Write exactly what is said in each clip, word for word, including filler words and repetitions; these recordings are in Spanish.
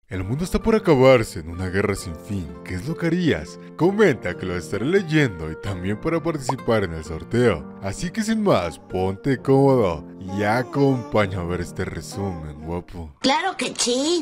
El mundo está por acabarse en una guerra sin fin. ¿Qué es lo que harías? Comenta que lo estaré leyendo y también para participar en el sorteo. Así que sin más, ponte cómodo y acompáñame a ver este resumen, guapo. ¡Claro que sí!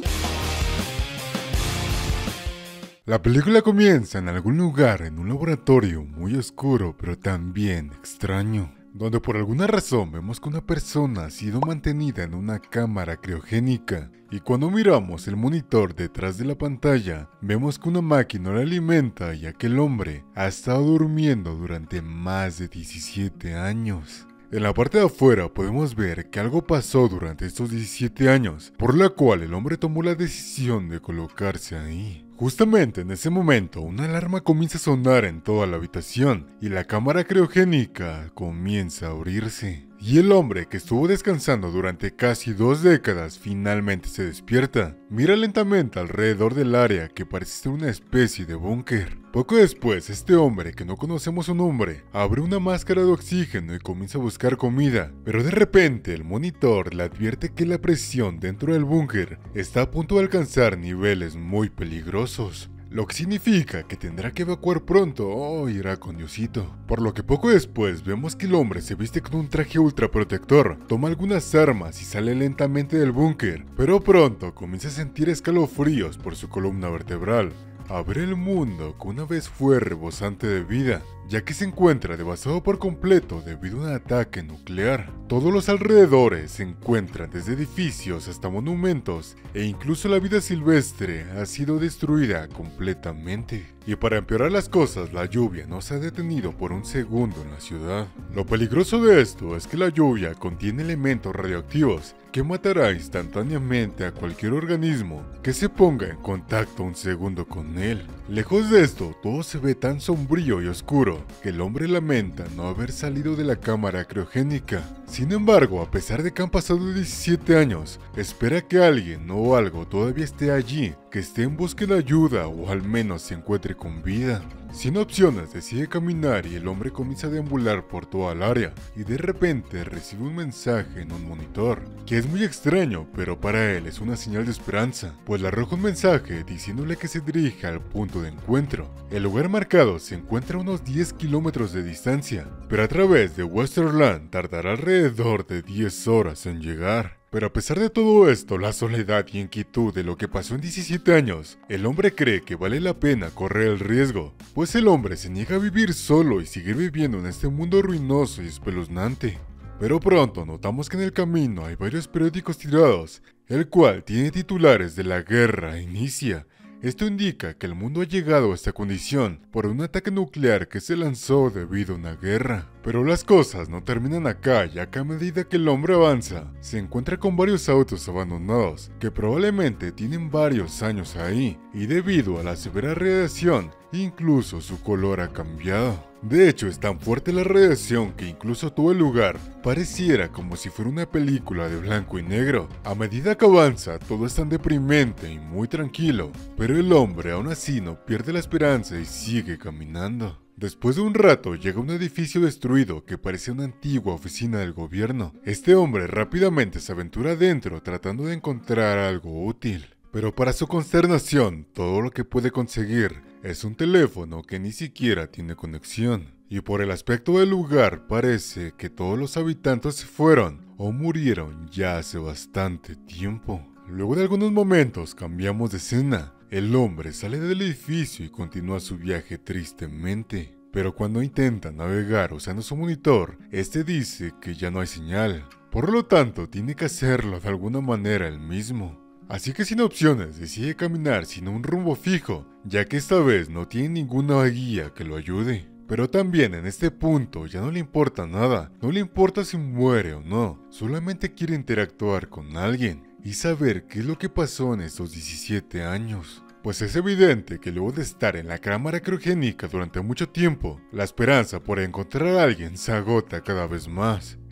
La película comienza en algún lugar en un laboratorio muy oscuro pero también extraño, donde por alguna razón vemos que una persona ha sido mantenida en una cámara criogénica, y cuando miramos el monitor detrás de la pantalla, vemos que una máquina lo alimenta y aquel hombre ha estado durmiendo durante más de diecisiete años. En la parte de afuera podemos ver que algo pasó durante estos diecisiete años, por la cual el hombre tomó la decisión de colocarse ahí. Justamente en ese momento, una alarma comienza a sonar en toda la habitación y la cámara criogénica comienza a abrirse. Y el hombre, que estuvo descansando durante casi dos décadas, finalmente se despierta. Mira lentamente alrededor del área que parece ser una especie de búnker. Poco después, este hombre, que no conocemos su nombre, abre una máscara de oxígeno y comienza a buscar comida. Pero de repente, el monitor le advierte que la presión dentro del búnker está a punto de alcanzar niveles muy peligrosos, lo que significa que tendrá que evacuar pronto o irá con Diosito. Por lo que poco después vemos que el hombre se viste con un traje ultra protector, toma algunas armas y sale lentamente del búnker, pero pronto comienza a sentir escalofríos por su columna vertebral. Abre el mundo que una vez fue rebosante de vida, ya que se encuentra devastado por completo debido a un ataque nuclear. Todos los alrededores se encuentran desde edificios hasta monumentos, e incluso la vida silvestre ha sido destruida completamente. Y para empeorar las cosas, la lluvia no se ha detenido por un segundo en la ciudad. Lo peligroso de esto es que la lluvia contiene elementos radioactivos que matará instantáneamente a cualquier organismo que se ponga en contacto un segundo con él. Lejos de esto, todo se ve tan sombrío y oscuro que el hombre lamenta no haber salido de la cámara criogénica. Sin embargo, a pesar de que han pasado diecisiete años, espera que alguien o algo todavía esté allí, que esté en búsqueda de ayuda o al menos se encuentre con vida. Sin opciones, decide caminar y el hombre comienza a deambular por toda el área, y de repente recibe un mensaje en un monitor, que es muy extraño, pero para él es una señal de esperanza, pues le arroja un mensaje diciéndole que se dirija al punto de encuentro. El lugar marcado se encuentra a unos diez kilómetros de distancia, pero a través de Westerland tardará alrededor de diez horas en llegar. Pero a pesar de todo esto, la soledad y inquietud de lo que pasó en diecisiete años, el hombre cree que vale la pena correr el riesgo, pues el hombre se niega a vivir solo y seguir viviendo en este mundo ruinoso y espeluznante. Pero pronto notamos que en el camino hay varios periódicos tirados, el cual tiene titulares de la guerra inicia. Esto indica que el mundo ha llegado a esta condición por un ataque nuclear que se lanzó debido a una guerra. Pero las cosas no terminan acá, ya que a medida que el hombre avanza, se encuentra con varios autos abandonados, que probablemente tienen varios años ahí, y debido a la severa radiación, incluso su color ha cambiado. De hecho, es tan fuerte la radiación que incluso todo el lugar pareciera como si fuera una película de blanco y negro. A medida que avanza, todo es tan deprimente y muy tranquilo, pero el hombre aún así no pierde la esperanza y sigue caminando. Después de un rato llega a un edificio destruido que parece una antigua oficina del gobierno. Este hombre rápidamente se aventura adentro tratando de encontrar algo útil, pero para su consternación, todo lo que puede conseguir es un teléfono que ni siquiera tiene conexión. Y por el aspecto del lugar parece que todos los habitantes se fueron o murieron ya hace bastante tiempo. Luego de algunos momentos cambiamos de escena. El hombre sale del edificio y continúa su viaje tristemente. Pero cuando intenta navegar usando su monitor, este dice que ya no hay señal. Por lo tanto, tiene que hacerlo de alguna manera él mismo. Así que sin opciones decide caminar sin un rumbo fijo, ya que esta vez no tiene ninguna guía que lo ayude. Pero también en este punto ya no le importa nada, no le importa si muere o no, solamente quiere interactuar con alguien y saber qué es lo que pasó en estos diecisiete años. Pues es evidente que luego de estar en la cámara criogénica durante mucho tiempo, la esperanza por encontrar a alguien se agota cada vez más.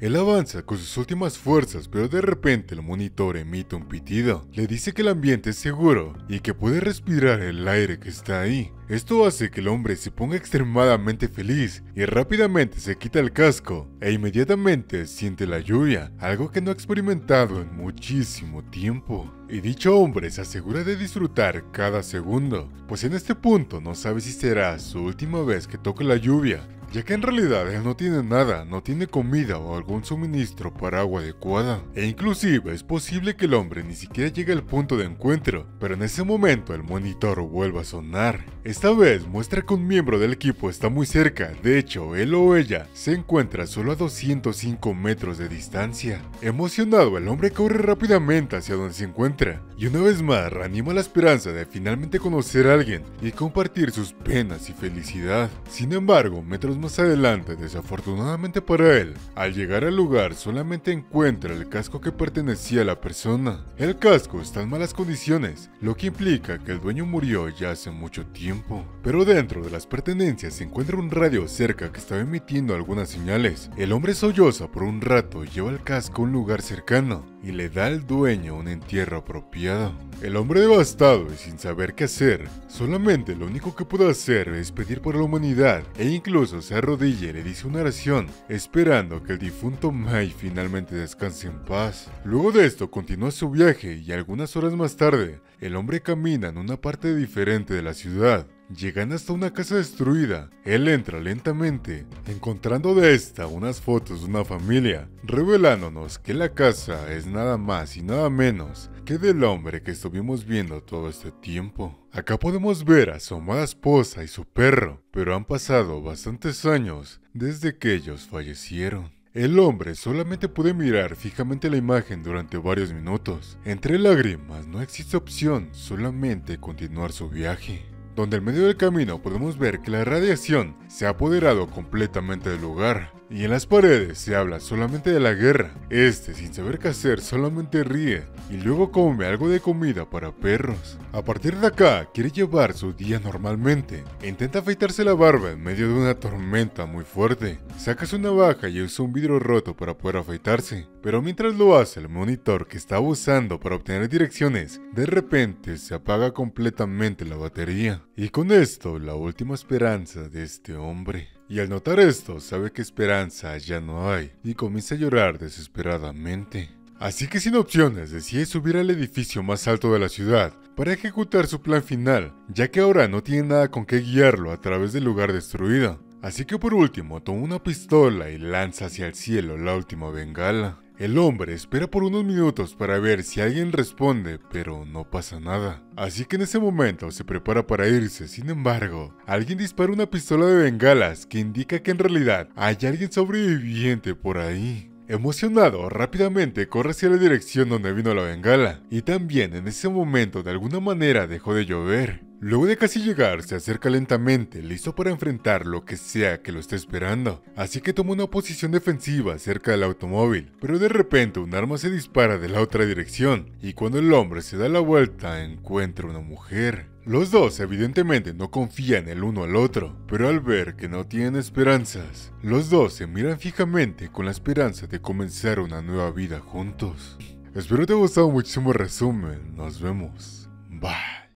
Él avanza con sus últimas fuerzas, pero de repente el monitor emite un pitido. Le dice que el ambiente es seguro y que puede respirar el aire que está ahí. Esto hace que el hombre se ponga extremadamente feliz y rápidamente se quita el casco e inmediatamente siente la lluvia, algo que no ha experimentado en muchísimo tiempo. Y dicho hombre se asegura de disfrutar cada segundo, pues en este punto no sabe si será su última vez que toque la lluvia, ya que en realidad él no tiene nada, no tiene comida o algún suministro para agua adecuada. E inclusive es posible que el hombre ni siquiera llegue al punto de encuentro, pero en ese momento el monitor vuelve a sonar. Esta vez muestra que un miembro del equipo está muy cerca, de hecho él o ella se encuentra solo a doscientos cinco metros de distancia. Emocionado, el hombre corre rápidamente hacia donde se encuentra, y una vez más reanima la esperanza de finalmente conocer a alguien y compartir sus penas y felicidad. Sin embargo, metros más adelante, desafortunadamente para él, al llegar al lugar solamente encuentra el casco que pertenecía a la persona. El casco está en malas condiciones, lo que implica que el dueño murió ya hace mucho tiempo. Pero dentro de las pertenencias se encuentra un radio cerca que estaba emitiendo algunas señales. El hombre solloza por un rato y lleva el casco a un lugar cercano y le da al dueño un entierro apropiado. El hombre devastado y sin saber qué hacer, solamente lo único que puede hacer es pedir por la humanidad e incluso se arrodilla y le dice una oración, esperando que el difunto Mai finalmente descanse en paz. Luego de esto continúa su viaje y algunas horas más tarde, el hombre camina en una parte diferente de la ciudad. Llegan hasta una casa destruida, él entra lentamente, encontrando de esta unas fotos de una familia, revelándonos que la casa es nada más y nada menos que del hombre que estuvimos viendo todo este tiempo. Acá podemos ver a su amada esposa y su perro, pero han pasado bastantes años desde que ellos fallecieron. El hombre solamente puede mirar fijamente la imagen durante varios minutos. Entre lágrimas no existe opción, solamente continuar su viaje, donde en medio del camino podemos ver que la radiación se ha apoderado completamente del lugar, y en las paredes se habla solamente de la guerra. Este, sin saber qué hacer, solamente ríe, y luego come algo de comida para perros. A partir de acá, quiere llevar su día normalmente, e intenta afeitarse la barba en medio de una tormenta muy fuerte. Saca su navaja y usa un vidrio roto para poder afeitarse, pero mientras lo hace, el monitor que estaba usando para obtener direcciones, de repente se apaga completamente la batería. Y con esto, la última esperanza de este hombre. Y al notar esto, sabe que esperanza ya no hay, y comienza a llorar desesperadamente. Así que sin opciones, decide subir al edificio más alto de la ciudad para ejecutar su plan final, ya que ahora no tiene nada con qué guiarlo a través del lugar destruido. Así que por último, toma una pistola y lanza hacia el cielo la última bengala. El hombre espera por unos minutos para ver si alguien responde, pero no pasa nada. Así que en ese momento se prepara para irse. Sin embargo, alguien dispara una pistola de bengalas que indica que en realidad hay alguien sobreviviente por ahí. Emocionado, rápidamente corre hacia la dirección donde vino la bengala, y también en ese momento de alguna manera dejó de llover. Luego de casi llegar, se acerca lentamente, listo para enfrentar lo que sea que lo esté esperando. Así que toma una posición defensiva cerca del automóvil, pero de repente un arma se dispara de la otra dirección, y cuando el hombre se da la vuelta, encuentra una mujer. Los dos evidentemente no confían el uno al otro, pero al ver que no tienen esperanzas, los dos se miran fijamente con la esperanza de comenzar una nueva vida juntos. Espero te haya gustado muchísimo el resumen, nos vemos. Bye.